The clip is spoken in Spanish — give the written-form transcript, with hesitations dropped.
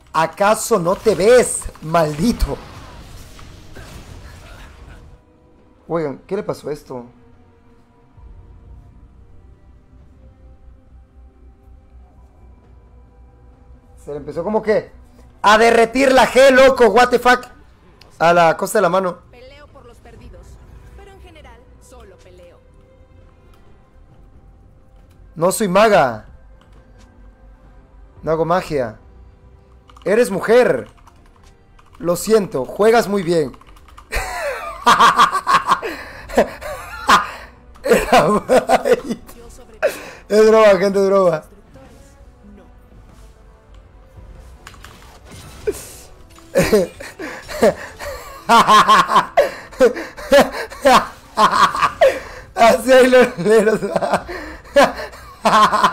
¿Acaso no te ves, maldito? Oigan, ¿qué le pasó a esto? Se le empezó como que a derretir la G, loco, what the fuck. A la costa de la mano. Peleo por los perdidos, pero en general solo peleo. No soy maga. No hago magia. Eres mujer. Lo siento, juegas muy bien. Es broma, gente, es broma. Así hay los leros.